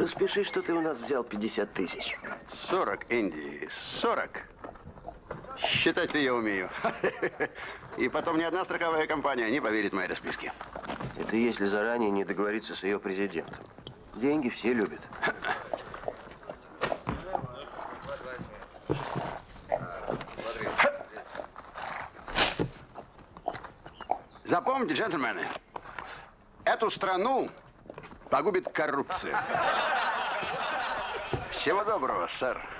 спеши, что ты у нас взял 50 тысяч. 40, Энди, 40. Считать-то я умею. И потом ни одна страховая компания не поверит в мои расписки. Это если заранее не договориться с ее президентом. Деньги все любят. Запомните, джентльмены, эту страну погубит коррупция. Всего доброго, сэр.